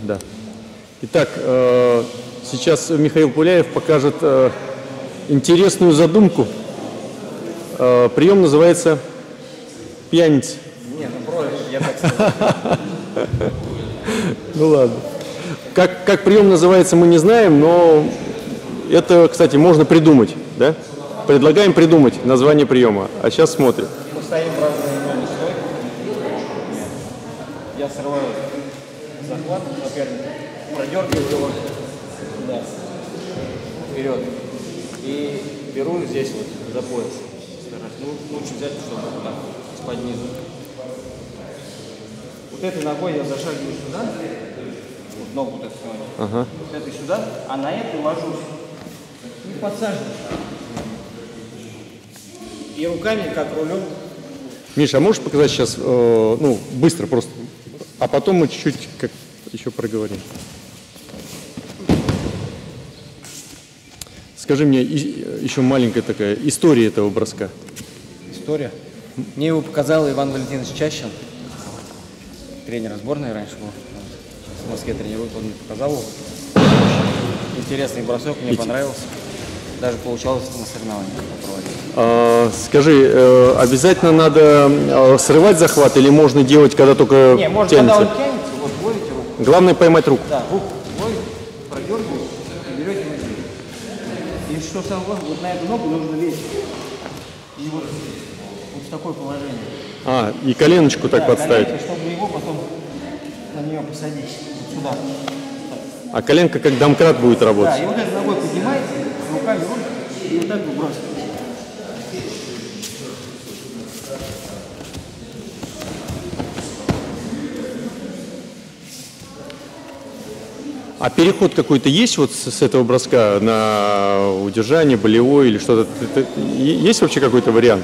Да. Итак, сейчас Михаил Пуляев покажет интересную задумку. Прием называется пьяница. Нет, ну проще, я так сказал. Ну ладно. Как прием называется, мы не знаем, но это, кстати, можно придумать, да? Предлагаем придумать название приема. А сейчас смотрим. Мы стоим в разные ноги стойки. Я срываю захват соперника, продергиваю его вперед и беру здесь вот за пояс. Стараюсь. Ну, лучше взять, чтобы вот так, из-под низу. Вот этой ногой я зашагиваю сюда, вот ногу вот эту сегодня, вот этой сюда, а на эту ложусь и подсаживаюсь. И руками, как рулем. Миша, а можешь показать сейчас, ну, быстро просто, а потом мы чуть-чуть как еще проговорим. Скажи мне еще маленькая такая история этого броска. История? Мне его показал Иван Валентинович Чащин, тренер сборной раньше был, в Москве тренирует, он мне показал его. Интересный бросок, мне понравился. Даже получалось на соревнованиях проводить. Скажи, обязательно надо срывать захват или можно делать, когда только Не, можно, тянется? когда он тянется, вот ловите руку. Главное поймать руку. Да, руку ловите, продергиваете и берете на землю. И что самое главное, вот на эту ногу нужно лезть. И вот в такое положение. И коленочку так подставить. Коленки, чтобы его потом на нее посадить. Вот сюда. А коленка как домкрат будет работать. Да, и вот этой ногой поднимаете, руками руль, и вот так выбрасываете. А переход какой-то есть вот с этого броска на удержание, болевой или что-то? Есть вообще какой-то вариант?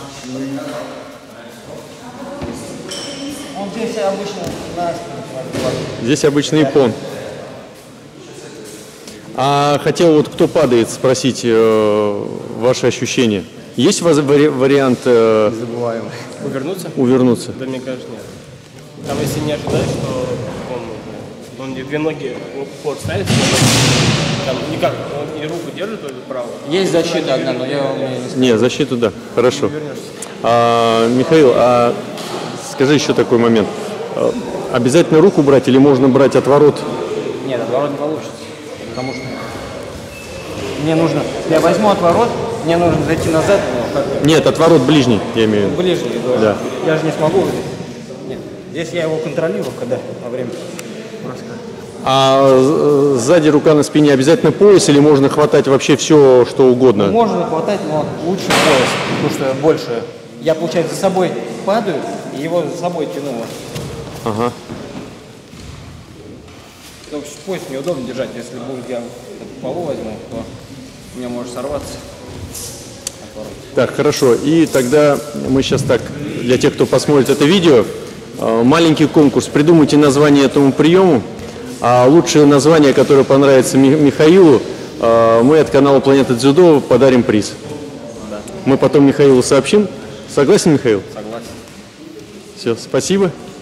Он здесь обычно на спину. Здесь обычный япон. А хотел вот кто падает спросить ваши ощущения. Есть вариант Забываем. Увернуться? увернуться? Да, мне кажется, нет. Там, если не ожидаешь, что он две ноги в упор ставится, там никак, он и руку держит только правую. Есть защита одна, но я вам не скажу. Не, защиту да, хорошо. Михаил, а скажи еще такой момент. Обязательно руку брать или можно брать отворот? Нет, отворот не получится. Потому что мне нужно, я возьму отворот, мне нужно зайти назад. Нет, отворот ближний, я имею в виду. Ближний, Да. Я же не смогу. Нет, здесь я его контролирую, когда во время броска. А сзади рука на спине обязательно пояс или можно хватать вообще все, что угодно? Можно хватать, но лучше пояс, потому что больше. Я, получается, за собой падаю, и его за собой тяну. Ага. Потому что пояс неудобно держать, если будет я полу возьму, то у меня может сорваться. Так, хорошо. И тогда мы сейчас так, для тех, кто посмотрит это видео, маленький конкурс. Придумайте название этому приему. А лучшее название, которое понравится Михаилу, мы от канала Планета Дзюдо подарим приз. Да. Мы потом Михаилу сообщим. Согласен, Михаил? Согласен. Все, спасибо.